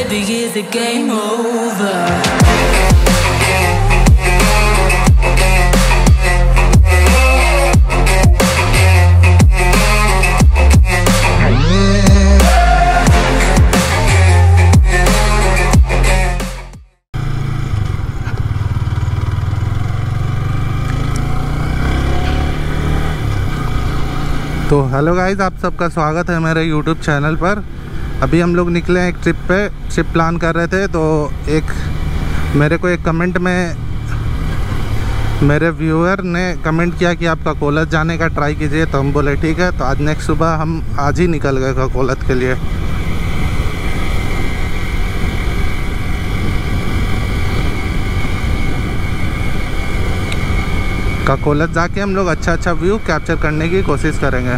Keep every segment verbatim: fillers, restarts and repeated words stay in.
baby, is the game over? तो hello guys, आप सबका स्वागत है मेरे यूट्यूब चैनल पर। अभी हम लोग निकले हैं एक ट्रिप पे, ट्रिप प्लान कर रहे थे। तो एक मेरे को एक कमेंट में मेरे व्यूअर ने कमेंट किया कि आप काकोलत जाने का ट्राई कीजिए। तो हम बोले ठीक है। तो आज नेक्स्ट सुबह हम आज ही निकल गए काकोलत के लिए। काकोलत जाके हम लोग अच्छा अच्छा व्यू कैप्चर करने की कोशिश करेंगे।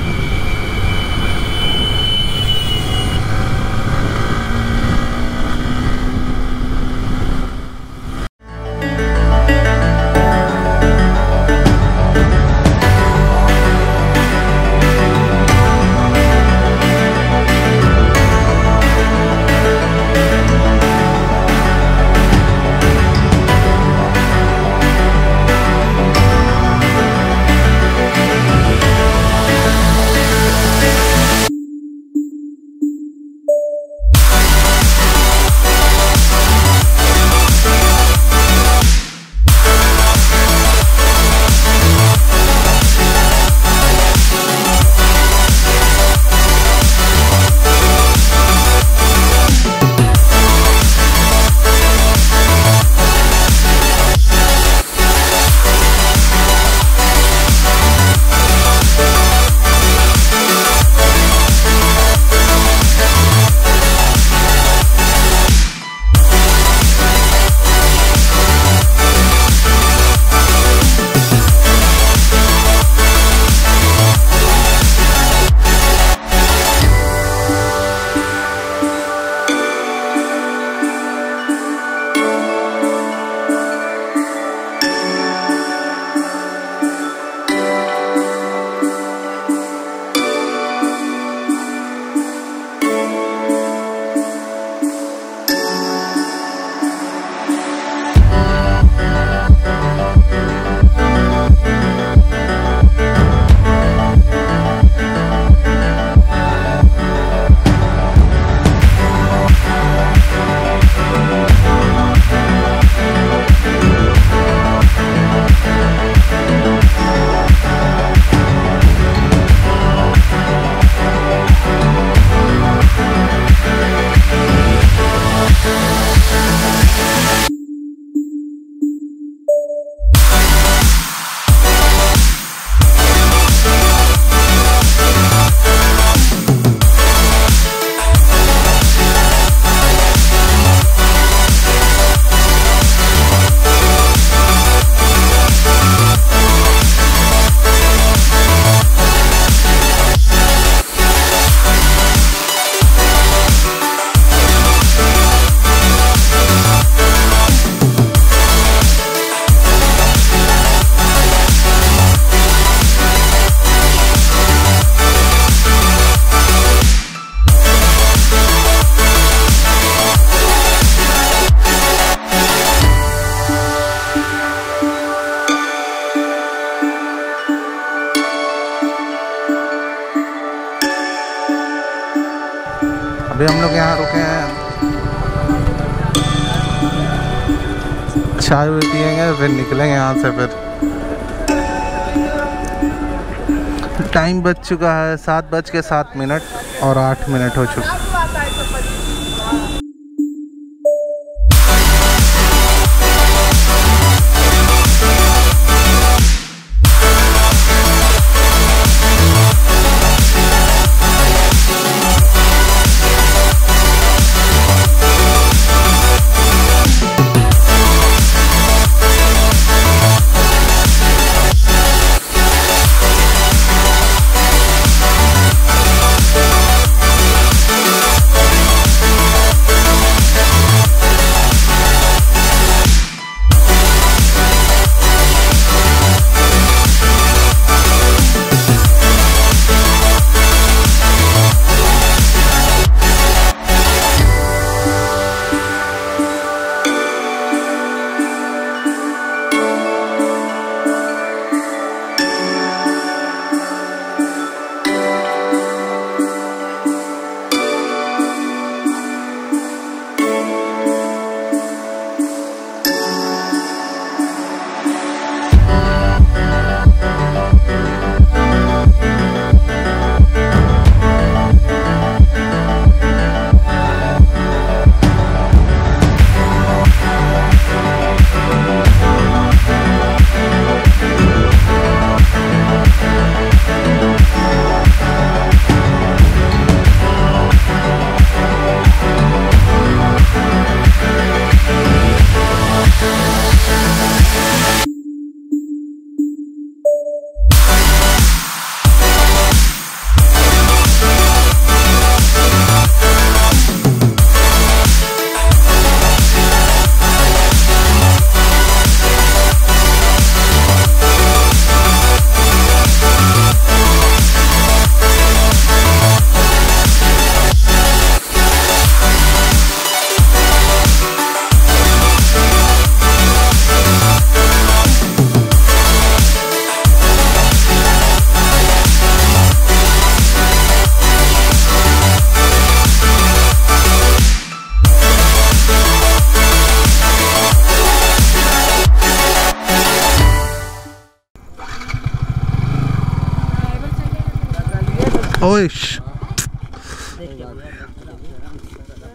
अभी हम लोग यहाँ रुके हैं, चाय भी पियेंगे, फिर निकलेंगे यहाँ से। फिर टाइम बज चुका है सात बज के सात मिनट और आठ मिनट हो चुके।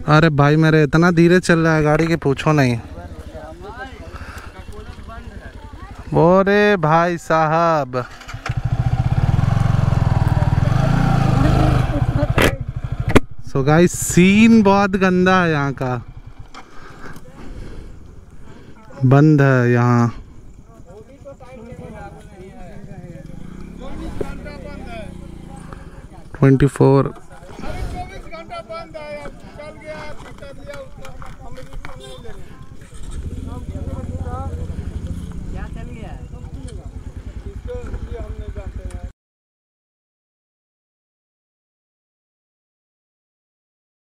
अरे भाई मेरे इतना धीरे चल रहा है गाड़ी की पूछो नहीं। अरे भाई साहब सो गाइस सीन बहुत गंदा है यहाँ का, बंद है यहाँ। Twenty four